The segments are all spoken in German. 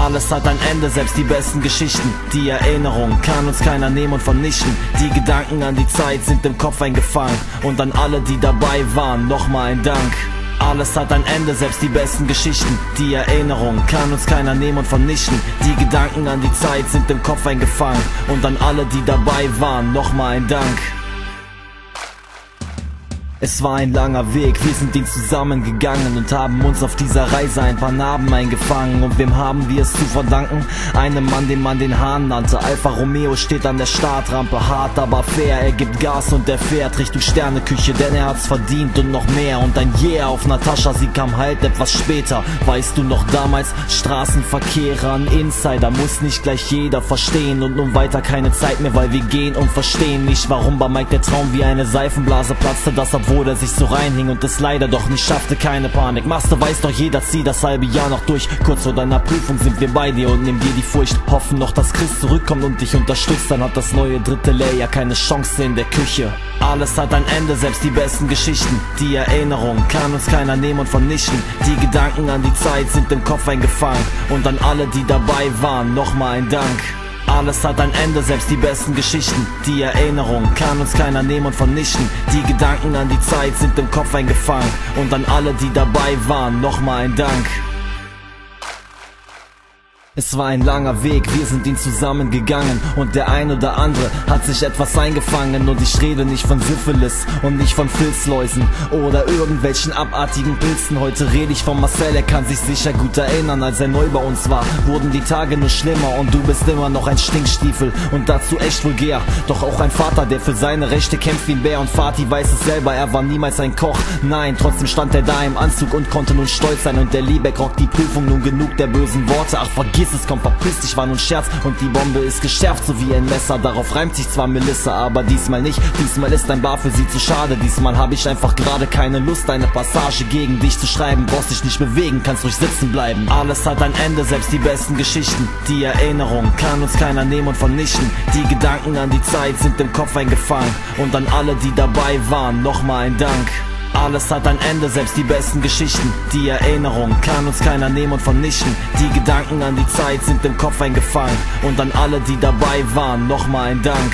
Alles hat ein Ende, selbst die besten Geschichten. Die Erinnerung kann uns keiner nehmen und vernichten. Die Gedanken an die Zeit sind im Kopf eingefangen. Und an alle, die dabei waren, nochmal ein Dank. Alles hat ein Ende, selbst die besten Geschichten. Die Erinnerung kann uns keiner nehmen und vernichten. Die Gedanken an die Zeit sind im Kopf eingefangen. Und an alle, die dabei waren, nochmal ein Dank. Es war ein langer Weg, wir sind ihn zusammengegangen und haben uns auf dieser Reise ein paar Narben eingefangen. Und wem haben wir es zu verdanken? Einem Mann, den man den Hahn nannte. Alfa Romeo steht an der Startrampe, hart aber fair. Er gibt Gas und er fährt Richtung Sterneküche, denn er hat's verdient und noch mehr. Und ein Yeah auf Natascha, sie kam halt etwas später. Weißt du noch damals, Straßenverkehr an Insider, muss nicht gleich jeder verstehen. Und nun weiter keine Zeit mehr, weil wir gehen und verstehen nicht, warum bei Mike der Traum wie eine Seifenblase platzte. Das obwohl er sich so reinhing und es leider doch nicht schaffte. Keine Panik, Master weiß doch jeder, zieh das halbe Jahr noch durch. Kurz vor deiner Prüfung sind wir bei dir und nehmen dir die Furcht. Hoffen noch, dass Chris zurückkommt und dich unterstützt. Dann hat das neue dritte Layer keine Chance in der Küche. Alles hat ein Ende, selbst die besten Geschichten. Die Erinnerung kann uns keiner nehmen und vernichten. Die Gedanken an die Zeit sind im Kopf eingefangen. Und an alle, die dabei waren, nochmal ein Dank. Alles hat ein Ende, selbst die besten Geschichten. Die Erinnerung kann uns keiner nehmen und vernichten. Die Gedanken an die Zeit sind im Kopf eingefangen. Und an alle, die dabei waren, nochmal ein Dank. Es war ein langer Weg, wir sind ihn zusammengegangen. Und der ein oder andere hat sich etwas eingefangen. Und ich rede nicht von Syphilis und nicht von Filzläusen oder irgendwelchen abartigen Pilzen. Heute rede ich von Marcel, er kann sich sicher gut erinnern. Als er neu bei uns war, wurden die Tage nur schlimmer. Und du bist immer noch ein Stinkstiefel und dazu echt vulgär. Doch auch ein Vater, der für seine Rechte kämpft wie ein Bär. Und Vati weiß es selber, er war niemals ein Koch. Nein, trotzdem stand er da im Anzug und konnte nun stolz sein. Und der Liebeck rockt die Prüfung, nun genug der bösen Worte. Ach, vergiss es, komm, verpiss dich, war nun Scherz. Und die Bombe ist geschärft, so wie ein Messer. Darauf reimt sich zwar Melissa, aber diesmal nicht. Diesmal ist ein Bar für sie zu schade. Diesmal habe ich einfach gerade keine Lust, eine Passage gegen dich zu schreiben. Brauchst dich nicht bewegen, kannst ruhig sitzen bleiben. Alles hat ein Ende, selbst die besten Geschichten. Die Erinnerung kann uns keiner nehmen und vernichten. Die Gedanken an die Zeit sind im Kopf eingefangen. Und an alle, die dabei waren, nochmal ein Dank. Alles hat ein Ende, selbst die besten Geschichten. Die Erinnerung kann uns keiner nehmen und vernichten. Die Gedanken an die Zeit sind im Kopf eingefangen. Und an alle, die dabei waren, nochmal ein Dank.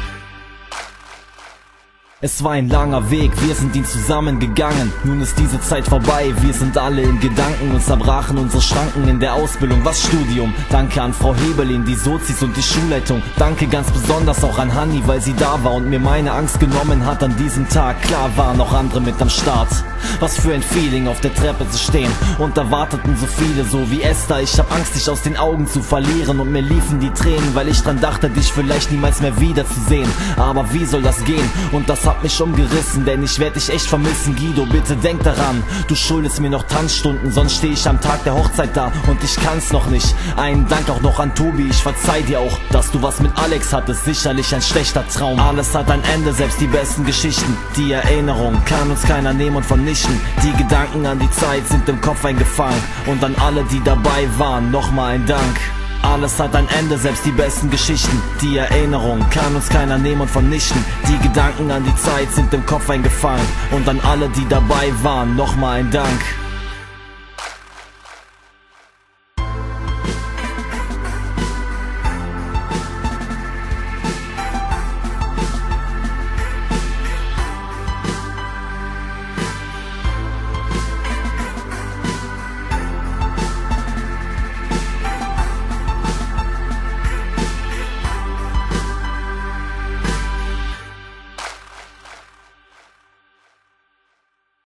Es war ein langer Weg, wir sind ihn zusammengegangen. Nun ist diese Zeit vorbei, wir sind alle in Gedanken und zerbrachen unsere Schranken in der Ausbildung. Was Studium? Danke an Frau Hebelin, die Sozis und die Schulleitung. Danke ganz besonders auch an Hanni, weil sie da war und mir meine Angst genommen hat an diesem Tag. Klar waren noch andere mit am Start. Was für ein Feeling, auf der Treppe zu stehen. Und da warteten so viele, so wie Esther. Ich hab Angst, dich aus den Augen zu verlieren. Und mir liefen die Tränen, weil ich dran dachte, dich vielleicht niemals mehr wiederzusehen. Aber wie soll das gehen? Und das hat mich umgerissen, denn ich werd dich echt vermissen. Guido, bitte denk daran, du schuldest mir noch Tanzstunden, sonst steh ich am Tag der Hochzeit da und ich kann's noch nicht. Einen Dank auch noch an Tobi, ich verzeih dir auch, dass du was mit Alex hattest, sicherlich ein schlechter Traum. Alles hat ein Ende, selbst die besten Geschichten. Die Erinnerung kann uns keiner nehmen und vernichten. Die Gedanken an die Zeit sind im Kopf eingefangen. Und an alle, die dabei waren, nochmal ein Dank. Alles hat ein Ende, selbst die besten Geschichten. Die Erinnerung kann uns keiner nehmen und vernichten. Die Gedanken an die Zeit sind im Kopf eingefangen. Und an alle, die dabei waren, nochmal ein Dank.